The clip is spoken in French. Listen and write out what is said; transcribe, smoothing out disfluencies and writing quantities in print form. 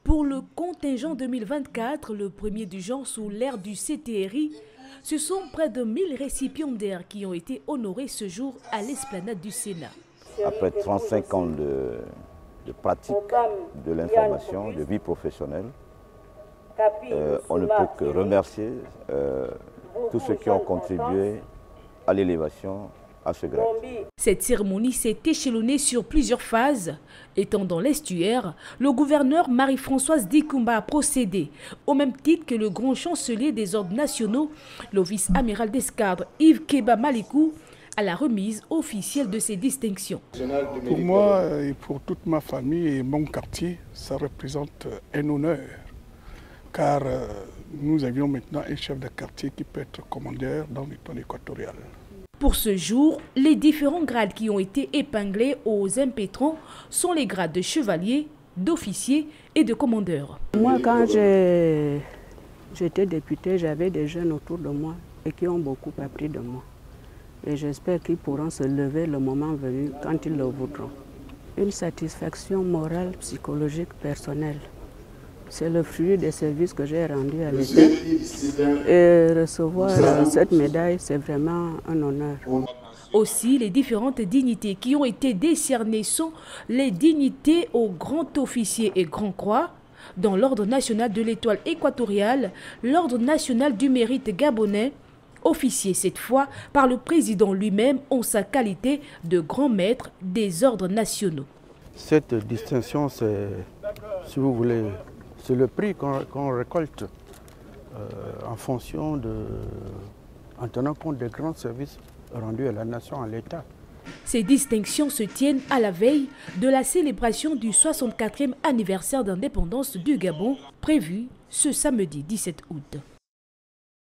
Pour le contingent 2024, le premier du genre sous l'ère du CTRI, ce sont près de 1000 récipiendaires qui ont été honorés ce jour à l'esplanade du Sénat. Après 35 ans de pratique de l'information, de vie professionnelle, on ne peut que remercier tous ceux qui ont contribué à l'élévation à ce grade. Cette cérémonie s'est échelonnée sur plusieurs phases. Étant dans l'estuaire, le gouverneur Marie-Françoise Dikoumba a procédé, au même titre que le grand chancelier des ordres nationaux, le vice-amiral d'escadre Yves Keba Malikou, à la remise officielle de ces distinctions. Pour moi et pour toute ma famille et mon quartier, ça représente un honneur, car nous avions maintenant un chef de quartier qui peut être commandeur dans le plan équatorial. Pour ce jour, les différents grades qui ont été épinglés aux impétrants sont les grades de chevalier, d'officier et de commandeur. Moi, quand j'étais député, j'avais des jeunes autour de moi et qui ont beaucoup appris de moi. Et j'espère qu'ils pourront se lever le moment venu quand ils le voudront. Une satisfaction morale, psychologique, personnelle. C'est le fruit des services que j'ai rendus à l'État. Et recevoir cette médaille, c'est vraiment un honneur. Aussi, les différentes dignités qui ont été décernées sont les dignités au grand officier et grand croix, dans l'ordre national de l'étoile équatoriale, l'ordre national du mérite gabonais, officier cette fois par le président lui-même en sa qualité de grand maître des ordres nationaux. Cette distinction, c'est, si vous voulez, c'est le prix qu'on récolte en tenant compte des grands services rendus à la nation, à l'État. Ces distinctions se tiennent à la veille de la célébration du 64e anniversaire d'indépendance du Gabon, prévue ce samedi 17 août.